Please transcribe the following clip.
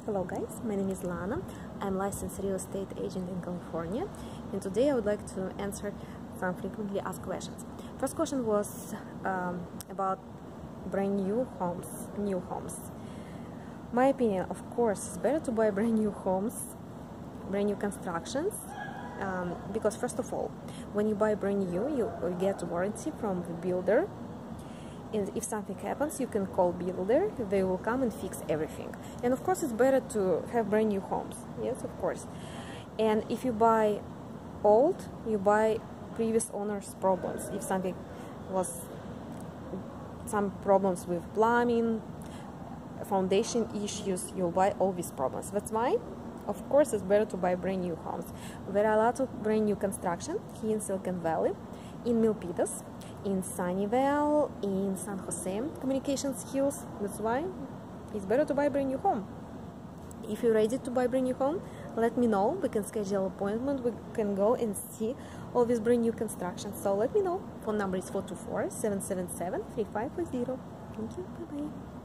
Hello guys, my name is Lana. I'm licensed real estate agent in California, and today I would like to answer some frequently asked questions. First question was about brand new homes, My opinion, of course, it's better to buy brand new homes, brand new constructions, because first of all, when you buy brand new, you get warranty from the builder. And if something happens, you can call builder, they will come and fix everything. And of course, it's better to have brand new homes. Yes, of course. And if you buy old, you buy previous owner's problems. If something was some problems with plumbing, foundation issues, you'll buy all these problems. That's why, of course, it's better to buy brand new homes. There are lots of brand new construction here in Silicon Valley, in Milpitas, in Sunnyvale, in San Jose, Communications Hills. That's why it's better to buy a brand new home. If you're ready to buy a brand new home, let me know. We can schedule an appointment. We can go and see all this brand new construction. So let me know. Phone number is 424-777-3550. Thank you. Bye-bye.